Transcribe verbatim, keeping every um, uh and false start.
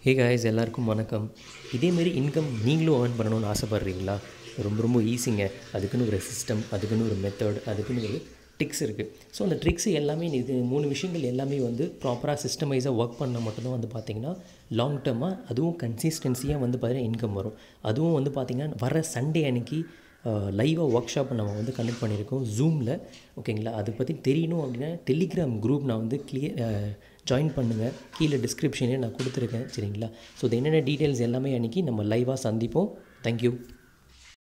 Hey guys, எல்லாருக்கும் வணக்கம். இதேமாரி இன்கம் நீங்களும் ஏர்ன் பண்ணணும்னு ஆசைப்பட்றீங்களா? ரொம்ப ரொம்ப ஈஸிங்க. அதுக்குன்னு ஒரு சிஸ்டம், அதுக்குன்னு ஒரு மெத்தட், அதுக்குன்னு ஒரு ட்ரிக்ஸ் இருக்குது. ஸோ அந்த ட்ரிக்ஸ் எல்லாமே இது மூணு விஷயங்கள் எல்லாமே வந்து ப்ராப்பராக சிஸ்டமைஸாக ஒர்க் பண்ணால் மட்டும்தான் வந்து பார்த்திங்கன்னா லாங் டேர்மாக அதுவும் கன்சிஸ்டன்சியாக வந்து பார்த்திங்கன்னா இன்கம் வரும். அதுவும் வந்து பார்த்திங்கன்னா வர சண்டே அன்றைக்கி லைவாக ஒர்க் ஷாப் நம்ம வந்து கண்டக்ட் பண்ணியிருக்கோம் ஜூமில். ஓகேங்களா? அதை பற்றி தெரியணும் அப்படின்னா டெலிகிராம் குரூப் நான் வந்து கிளியர் ஜாயின் பண்ணுங்கள், கீழே டிஸ்கிரிப்ஷனே நான் கொடுத்துருக்கேன். சரிங்களா? ஸோ இது என்னென்ன டீட்டெயில்ஸ் எல்லாமே அன்றைக்கி நம்ம லைவாக சந்திப்போம். தேங்க்யூ.